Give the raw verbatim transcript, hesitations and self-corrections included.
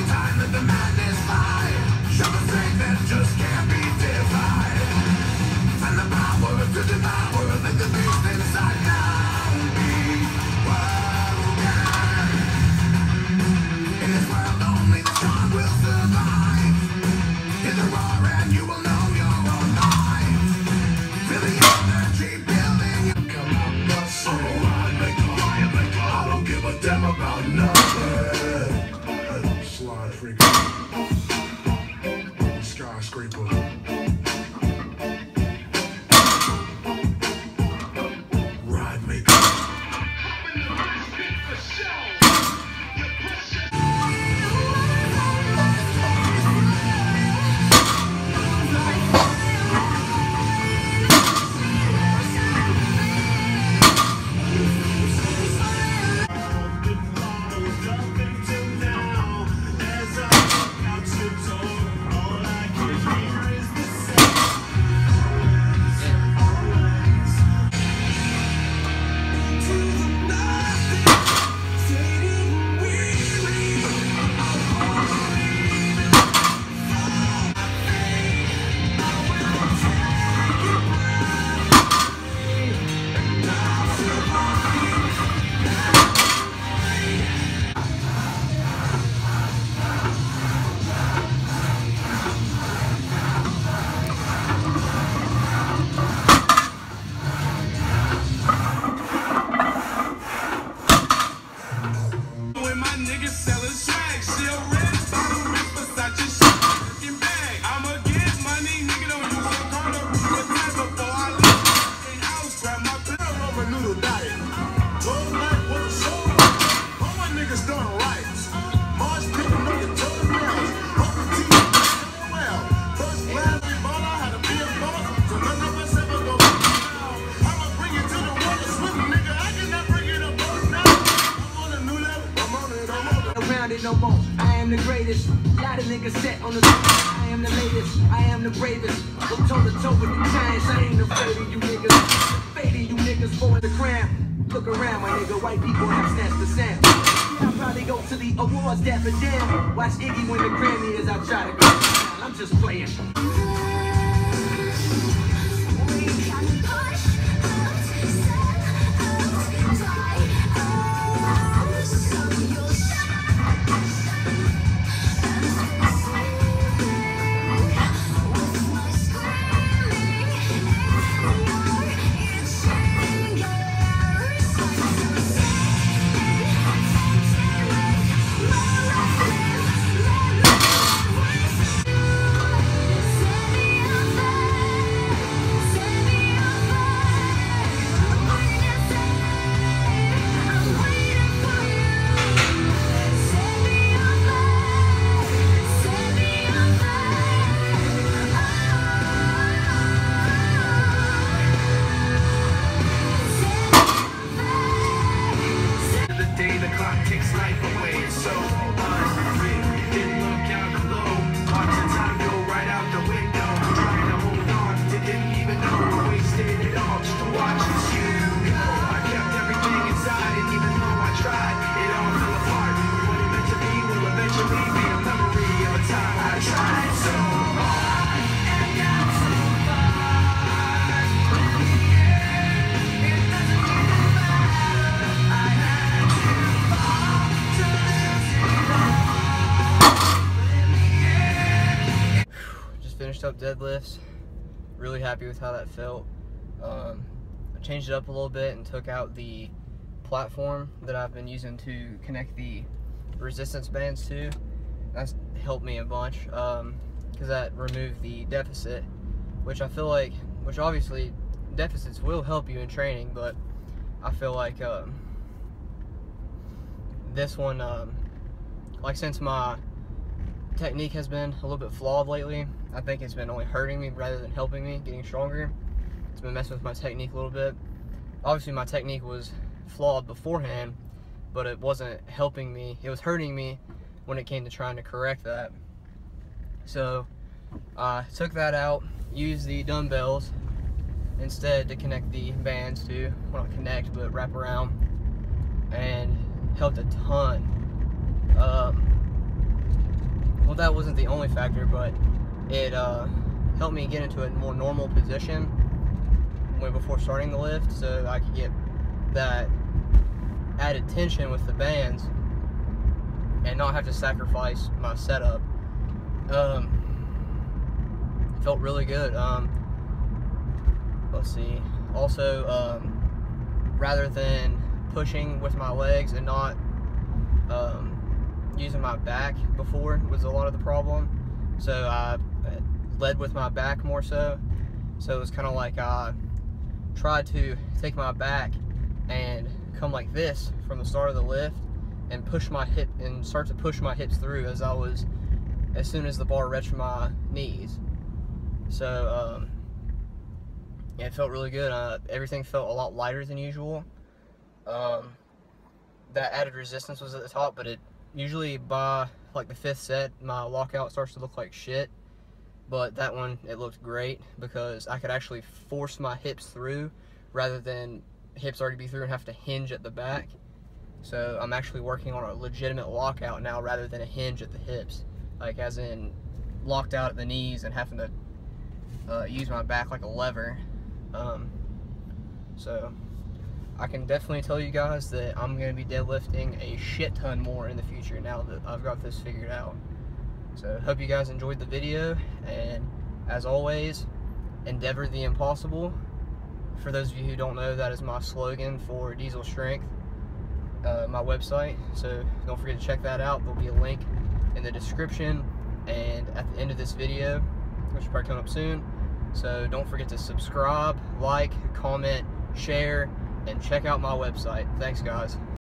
time that the madness fly. Show the strength that just can't be defied. And the power to devour let the beast inside now be woken. In this world only the strong will survive. Hit the roar and you will know your own life. Feel the energy building. Come out the soul. I don't give a damn about nothing. Slide freaking skyscraper. Ride maker. No more. I am the greatest. Lot of niggas set on the I am the latest. I am the bravest. Go toe to toe with the giants. I ain't afraid of you niggas. Fading you niggas for the crown. Look around, my nigga. White people have snatched the sound. I'll probably go to the awards, dapper down. Watch Iggy win the Grammy as I try to go. I'm just playing. Finished up deadlifts, really happy with how that felt. Um, I changed it up a little bit and took out the platform that I've been using to connect the resistance bands to. That's helped me a bunch because um, that removed the deficit, which I feel like, which obviously deficits will help you in training, but I feel like um, this one, um, like since my technique has been a little bit flawed lately, I think it's been only hurting me rather than helping me getting stronger. It's been messing with my technique a little bit. Obviously my technique was flawed beforehand, but it wasn't helping me. It was hurting me when it came to trying to correct that. So I uh, took that out, used the dumbbells instead to connect the bands to, well not connect, but wrap around, and helped a ton. Um, well, that wasn't the only factor, but it uh, helped me get into a more normal position when before starting the lift, so I could get that added tension with the bands and not have to sacrifice my setup. Um, felt really good. Um, let's see. Also, um, rather than pushing with my legs and not um, using my back before was a lot of the problem. So I led with my back more so. So it was kind of like I tried to take my back and come like this from the start of the lift and push my hip and start to push my hips through as I was, as soon as the bar reached my knees. So um, yeah, it felt really good. Uh, everything felt a lot lighter than usual. Um, that added resistance was at the top, but it usually by like the fifth set, my lockout starts to look like shit. But that one, it looked great because I could actually force my hips through rather than hips already be through and have to hinge at the back. So I'm actually working on a legitimate lockout now rather than a hinge at the hips, like as in locked out at the knees and having to uh, use my back like a lever. Um, so I can definitely tell you guys that I'm going to be deadlifting a shit ton more in the future now that I've got this figured out. So hope you guys enjoyed the video, and as always, endeavor the impossible. For those of you who don't know, that is my slogan for Diesel Strength, uh, my website. So don't forget to check that out. There'll be a link in the description and at the end of this video, which will probably come up soon. So don't forget to subscribe, like, comment, share, and check out my website. Thanks, guys.